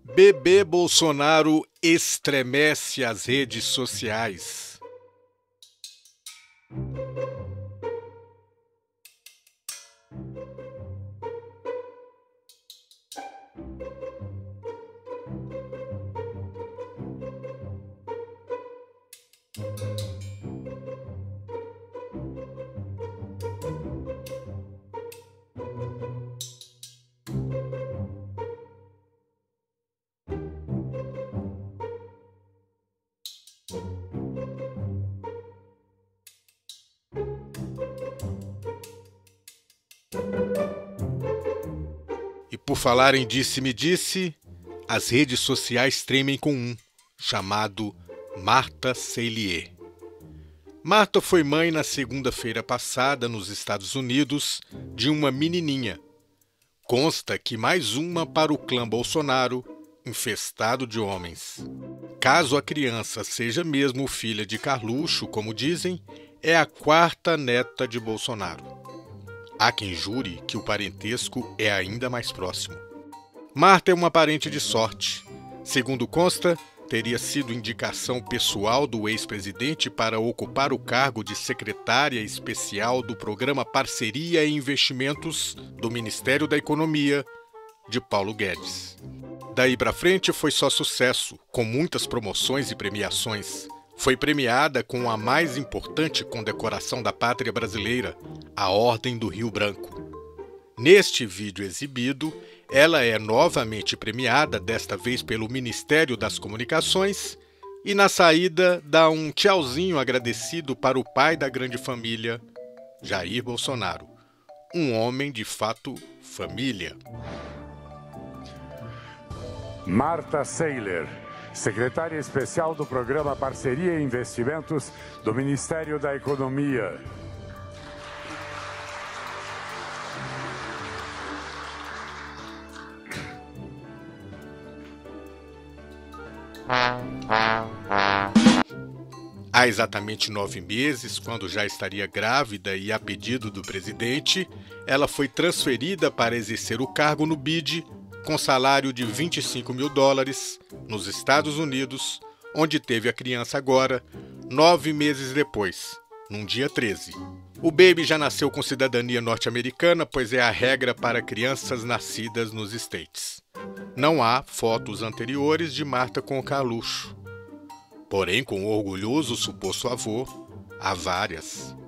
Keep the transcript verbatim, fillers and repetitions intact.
Bebê Bolsonaro estremece as redes sociais. E por falar em disse-me-disse, as redes sociais tremem com um, chamado Marta Seilier. Marta foi mãe na segunda-feira passada nos Estados Unidos de uma menininha. Consta que mais uma para o clã Bolsonaro, infestado de homens. Caso a criança seja mesmo filha de Carluxo, como dizem, é a quarta neta de Bolsonaro. Há quem jure que o parentesco é ainda mais próximo. Marta é uma parente de sorte. Segundo consta, teria sido indicação pessoal do ex-presidente para ocupar o cargo de secretária especial do Programa Parceria e Investimentos do Ministério da Economia, de Paulo Guedes. Daí para frente foi só sucesso, com muitas promoções e premiações. Foi premiada com a mais importante condecoração da pátria brasileira, a Ordem do Rio Branco. Neste vídeo exibido, ela é novamente premiada, desta vez pelo Ministério das Comunicações, e na saída dá um tchauzinho agradecido para o pai da grande família, Jair Bolsonaro. Um homem de fato família. Marta Seilier, secretária especial do Programa Parceria e Investimentos do Ministério da Economia. Há exatamente nove meses, quando já estaria grávida e a pedido do presidente, ela foi transferida para exercer o cargo no B I D, com salário de vinte e cinco mil dólares, nos Estados Unidos, onde teve a criança agora, nove meses depois, num dia treze. O baby já nasceu com cidadania norte-americana, pois é a regra para crianças nascidas nos States. Não há fotos anteriores de Marta com o Carluxo. Porém, com o orgulhoso suposto avô, há várias.